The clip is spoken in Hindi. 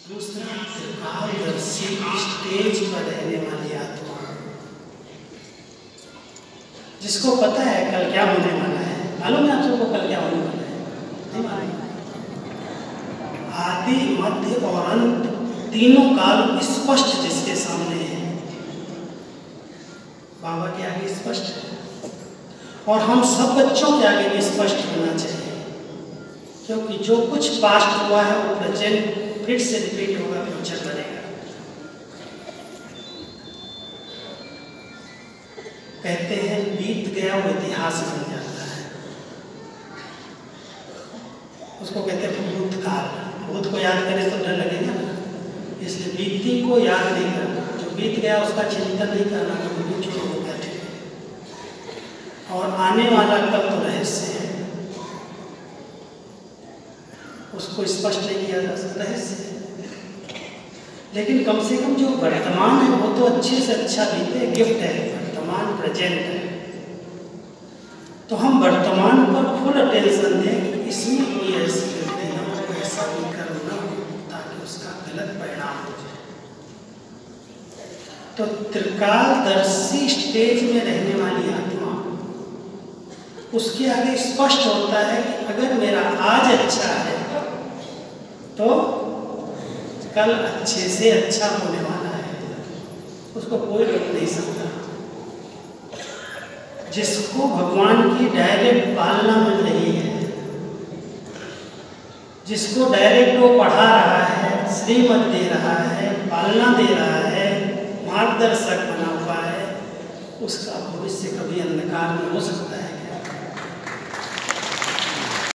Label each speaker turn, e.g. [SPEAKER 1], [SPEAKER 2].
[SPEAKER 1] दूसरा त्रिकालदर्शी स्टेज पर रहने वाली आत्मा, जिसको पता है कल क्या होने वाला है। मालूम है आप सबको कल क्या होने वाला है? नहीं मालूम। आदि मध्य और अंत तीनों काल स्पष्ट जिसके सामने है, बाबा के आगे स्पष्ट है, और हम सब बच्चों के आगे भी स्पष्ट होना चाहिए, क्योंकि जो कुछ पास्ट हुआ है वो प्रेजेंट फिर से रिपीट होगा, फ्यूचर बनेगा। कहते हैं बीत गया वो इतिहास बन जाता है, उसको कहते हैं भूतकाल। भूत को याद करें तो डर लगेगा ना, इसलिए बीती को याद नहीं करना, जो बीत गया उसका चिंतन नहीं करना, क्योंकि जो हो गया ठीक। और आने वाला कल तो रहस्य है, उसको स्पष्ट नहीं किया जा सकता रहस्य, लेकिन कम से कम जो वर्तमान है वो तो अच्छे से अच्छा बीते, गिफ्ट है वर्तमान, प्रेजेंट है। तो हम वर्तमान पर फुल अटेंशन दें कि इसमें कोई ऐसी गलती ना हो, ऐसा विकर्म ना हो, ताकि उसका गलत परिणाम हो जाए। तो त्रिकालदर्शी स्टेज में रहने वाली आत्मा, उसके आगे स्पष्ट होता है कि अगर मेरा आज अच्छा है तो कल अच्छे से अच्छा होने वाला है, उसको कोई रोक नहीं सकता। जिसको भगवान की डायरेक्ट पालना मिल रही है, जिसको डायरेक्ट वो पढ़ा रहा है, श्रीमत दे रहा है, पालना दे रहा है, मार्गदर्शक बना हुआ है, उसका भविष्य कभी अंधकार में हो सकता है।